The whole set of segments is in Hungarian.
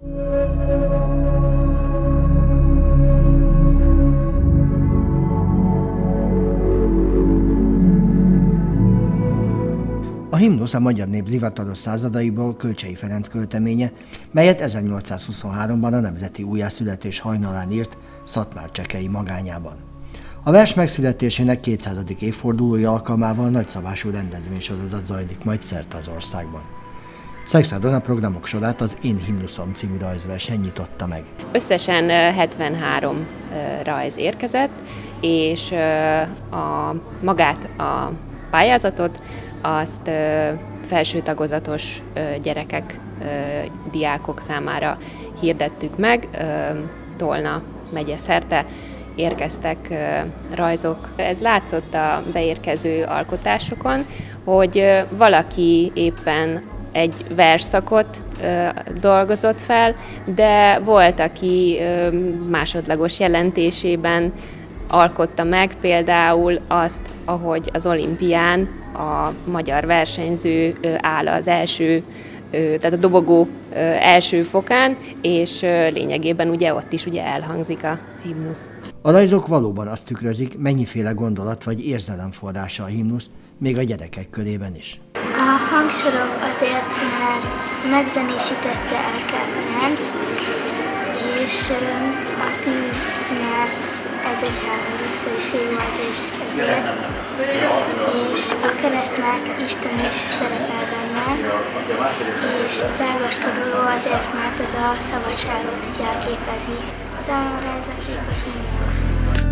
A himnusz a magyar nép zivataros századaiból Kölcsey Ferenc költeménye, melyet 1823-ban a nemzeti újjászületés hajnalán írt Szatmár-Csekei magányában. A vers megszületésének 200. évfordulója alkalmával nagyszabású rendezvénysorozat zajlik majd szerte az országban. Szexádon a programok sorát az Én himnuszom című rajzverseny nyitotta meg. Összesen 73 rajz érkezett, és magát a pályázatot azt felső tagozatos gyerekek, diákok számára hirdettük meg. Tolna megye szerte érkeztek rajzok. Ez látszott a beérkező alkotásokon, hogy valaki éppen egy versszakot dolgozott fel, de volt, aki másodlagos jelentésében alkotta meg például azt, ahogy az olimpián a magyar versenyző áll az első, tehát a dobogó első fokán, és lényegében ugye ott is ugye elhangzik a himnusz. A rajzok valóban azt tükrözik, mennyiféle gondolat vagy érzelem forrása a himnusz, még a gyerekek körében is. A hangsorok azért, mert megzenésítette Erkel Ferenc, és a tűz, mert ez egy háborúszerűség volt, és ezért, és a kereszt, mert Isten is szerepel benne, és az ágaskodó azért, mert ez a szabadságot jelképezi. Számomra ez a kép a himnusz.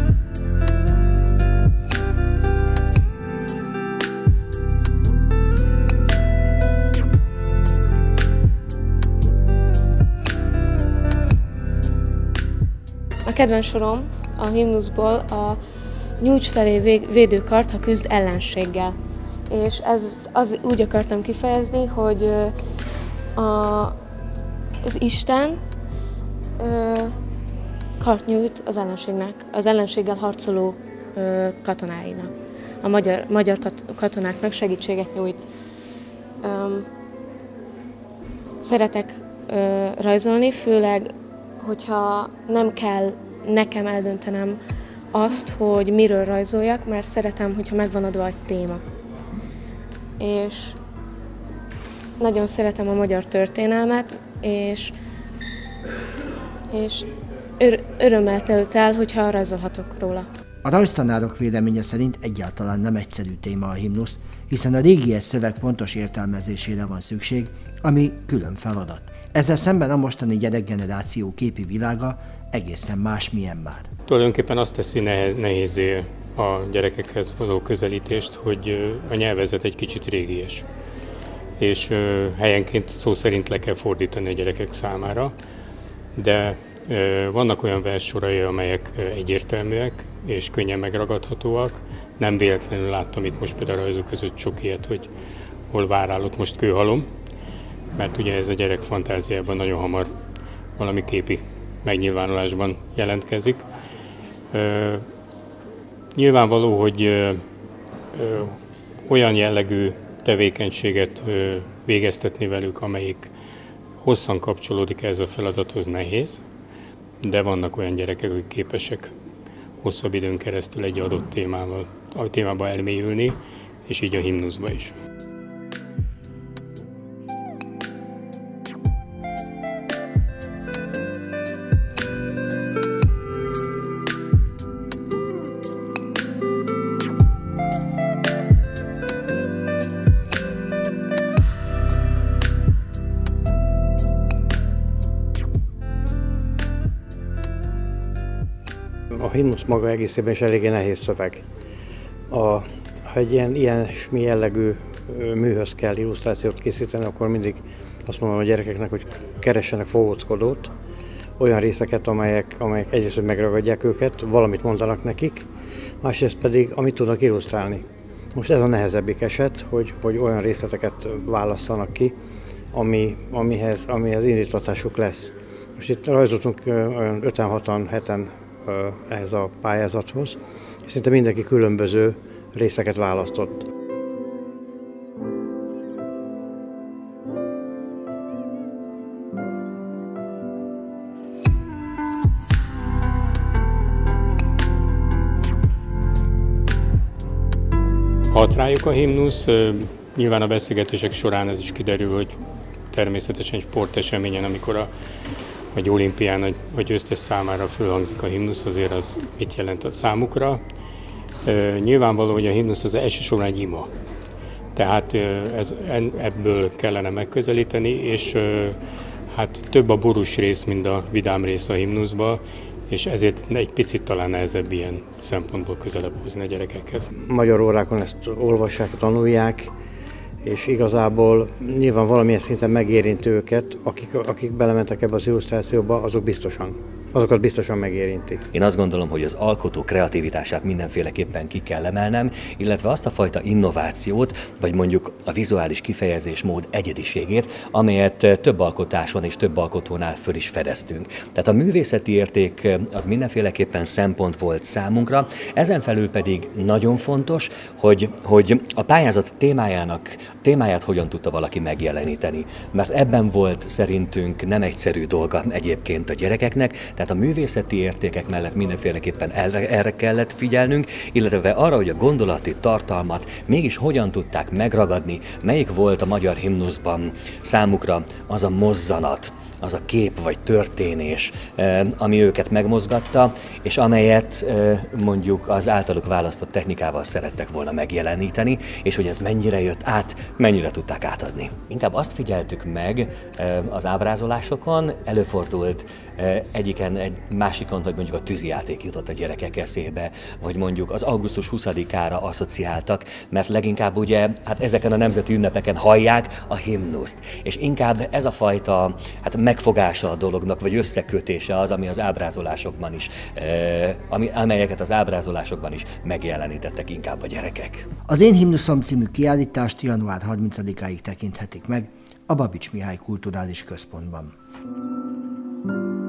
A kedvenc sorom a himnuszból a nyújts felé védőkart, ha küzd ellenséggel. És az úgy akartam kifejezni, hogy az Isten kart nyújt az ellenségnek, az ellenséggel harcoló katonáinak. A magyar katonáknak segítséget nyújt. Szeretek rajzolni, főleg hogyha nem kell nekem eldöntenem azt, hogy miről rajzoljak, mert szeretem, hogyha megvan adva egy téma. És nagyon szeretem a magyar történelmet, és örömmel tölt el, hogyha rajzolhatok róla. A rajztanárok véleménye szerint egyáltalán nem egyszerű téma a himnusz, hiszen a régies szöveg pontos értelmezésére van szükség, ami külön feladat. Ezzel szemben a mostani gyerekgeneráció képi világa egészen másmilyen már. Tulajdonképpen azt teszi nehézé a gyerekekhez való közelítést, hogy a nyelvezet egy kicsit régies. És helyenként szó szerint le kell fordítani a gyerekek számára, de vannak olyan verssorai, amelyek egyértelműek és könnyen megragadhatóak. Nem véletlenül láttam itt most például a rajzok között sok ilyet, hogy hol várál ott most kőhalom, mert ugye ez a gyerek fantáziában nagyon hamar valami képi megnyilvánulásban jelentkezik. Nyilvánvaló, hogy olyan jellegű tevékenységet végeztetni velük, amelyik hosszan kapcsolódik ehhez a feladathoz, nehéz, de vannak olyan gyerekek, akik képesek hosszabb időn keresztül egy adott témába elmélyülni, és így a himnuszba is. A himnusz maga egészében is eléggé nehéz szöveg. Ha egy ilyen jellegű műhöz kell illusztrációt készíteni, akkor mindig azt mondom a gyerekeknek, hogy keressenek fogóckodót, olyan részeket, amelyek egyrészt, hogy megragadják őket, valamit mondanak nekik, másrészt pedig, amit tudnak illusztrálni. Most ez a nehezebbik eset, hogy olyan részleteket válasszanak ki, amihez indítatásuk lesz. Most itt rajzoltunk 5-6-an, 7-en ehhez a pályázathoz, és szinte mindenki különböző részeket választott. Hat rájuk a himnusz, nyilván a beszélgetések során ez is kiderül, hogy természetesen sporteseményen, amikor vagy olimpián, vagy győztes számára fölhangzik a himnusz, azért az mit jelent a számukra. Nyilvánvaló, hogy a himnusz az elsősorban egy ima. Tehát ebből kellene megközelíteni, és hát több a borús rész, mint a vidám rész a himnuszba, és ezért egy picit talán nehezebb ilyen szempontból közelebb hozni a gyerekekhez. Magyar órákon ezt olvassák, tanulják, és igazából nyilván valamilyen szinten megérinti őket, akik belementek ebbe az illusztrációba, azokat biztosan megérinti. Én azt gondolom, hogy az alkotó kreativitását mindenféleképpen ki kell emelnem, illetve azt a fajta innovációt, vagy mondjuk a vizuális kifejezésmód egyediségét, amelyet több alkotáson és több alkotónál föl is fedeztünk. Tehát a művészeti érték az mindenféleképpen szempont volt számunkra, ezen felül pedig nagyon fontos, hogy a pályázat témáját hogyan tudta valaki megjeleníteni. Mert ebben volt szerintünk nem egyszerű dolga egyébként a gyerekeknek, tehát a művészeti értékek mellett mindenféleképpen erre kellett figyelnünk, illetve arra, hogy a gondolati tartalmat mégis hogyan tudták megragadni, melyik volt a magyar himnuszban számukra az a mozzanat, az a kép vagy történés, ami őket megmozgatta, és amelyet mondjuk az általuk választott technikával szerettek volna megjeleníteni, és hogy ez mennyire jött át, mennyire tudták átadni. Inkább azt figyeltük meg az ábrázolásokon, előfordult egyiken, egy másikon, hogy mondjuk a tűzijáték jutott a gyerekek eszébe, vagy mondjuk az augusztus 20-ára asszociáltak, mert leginkább ugye hát ezeken a nemzeti ünnepeken hallják a himnuszt, és inkább ez a fajta megfogása a dolognak, vagy összekötése az, ami az ábrázolásokban is, amelyeket az ábrázolásokban is megjelenítettek inkább a gyerekek. Az Én himnuszom című kiállítást január 30-áig tekinthetik meg a Babics Mihály Kulturális Központban.